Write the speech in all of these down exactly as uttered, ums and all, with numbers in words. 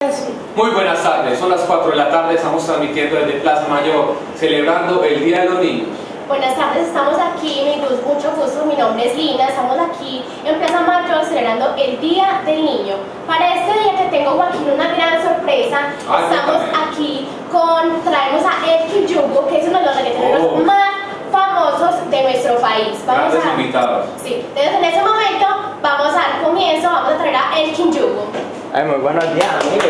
Muy buenas tardes, son las cuatro de la tarde, estamos transmitiendo desde Plaza Mayor, celebrando el Día de los Niños. Buenas tardes, estamos aquí, me gusta, mucho gusto, mi nombre es Lina, estamos aquí en Plaza Mayor celebrando el Día del Niño. Para este día que tengo, Joaquín, una gran sorpresa. Ay, estamos cuéntame. aquí con, traemos a Elkin Yugo, que es uno de los reggaetoneros Oh. más famosos de nuestro país. Vamos Grandes a, invitados. sí, entonces en este momento vamos a dar comienzo, vamos a traer a Elkin Yugo. Ay, muy buenos días, amigo.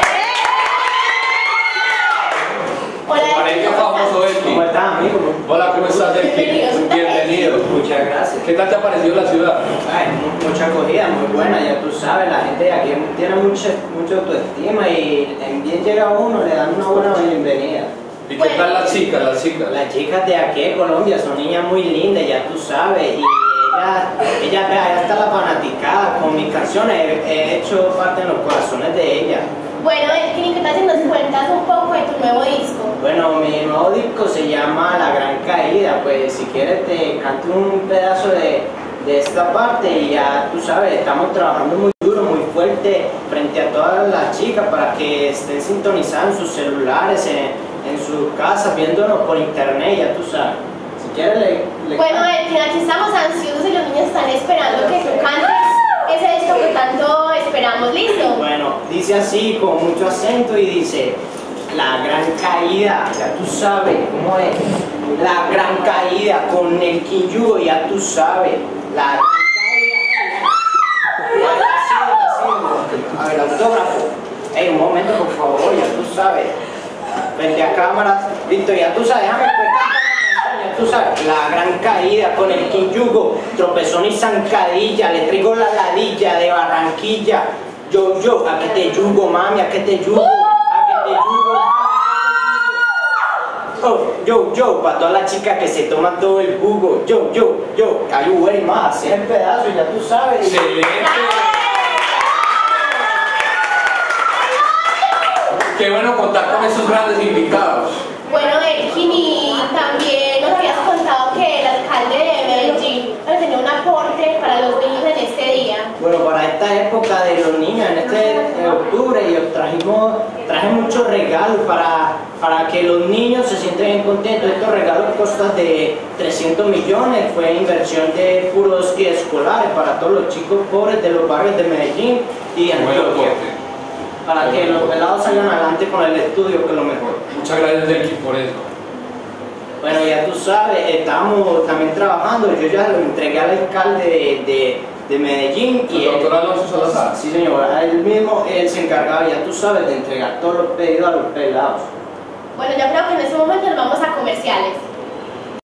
Hola, Pareja Elkin, ¿cómo famoso estás? ¿Cómo Elkin. estás, amigo? Hola, ¿cómo estás, Elkin? Bienvenido. Bienvenido. Muchas gracias. ¿Qué tal te ha parecido la ciudad? Ay, mu- mucha acogida, muy buena, ya tú sabes, la gente de aquí tiene mucha, mucha autoestima y en bien llega uno, le dan una buena bienvenida. ¿Y qué Bueno. tal las chicas, las chicas? Las chicas de aquí de Colombia son niñas muy lindas, ya tú sabes, y ellas, ellas, vea, ya está la fanaticada con mis canciones, he, he hecho parte en los corazones de ellas. Bueno, Elkin, ¿qué tal si nos cuentas un poco de tu nuevo disco? Bueno, mi nuevo disco se llama La Gran Caída, pues si quieres te canto un pedazo de, de esta parte y ya tú sabes, estamos trabajando muy duro, muy fuerte frente a todas las chicas para que estén sintonizadas en sus celulares, en, en sus casas, viéndonos por internet, ya tú sabes. Si quieres le, le Bueno, canto. Elkin, aquí estamos ansiosos y los niños están esperando que tú cantes ese disco que tanto esperamos. ¿Listo? Bueno, dice así con mucho acento y dice: La gran caída, ya tú sabes cómo es. La gran caída con el Yugo, ya tú sabes. La gran caída. Vale, así, así. A ver, autógrafo. Ey, un momento, por favor, ya tú sabes. Frente a cámaras. Listo, ya tú sabes, déjame pues, canta la canción, ya tú sabes. La gran caída con el Yugo, tropezón y zancadilla. Le traigo la ladilla de Barranquilla. Yo, yo, a que te yugo, mami, a que te yugo, a que te yugo. Oh, yo, yo, para todas las chicas que se toman todo el jugo. Yo, yo, yo, are you very más, así el pedazo, ya tú sabes. Excelente. Qué bueno contar con esos grandes invitados. Bueno, Elkin, y también nos habías contado que el alcalde de Medellín tenía un aporte para los niños en este día. Bueno, para esta época de los niños, en este eh, octubre, yo trajimos, traje muchos regalos para, para que los niños se sientan bien contentos. Estos regalos costan de trescientos millones, fue inversión de puros kits escolares para todos los chicos pobres de los barrios de Medellín y Buen Antioquia, aporte. para que los pelados salgan adelante con el estudio, que es lo mejor. Muchas gracias, Elkin, por eso. Bueno, ya tú sabes, estamos también trabajando, yo ya lo entregué al alcalde de, de, de Medellín y ¿El él- doctor Alonso Salazar? sí señor, él mismo, él se encargaba, ya tú sabes, de entregar todos los pedidos a los pelados. Bueno, yo creo que en este momento nos vamos a comerciales.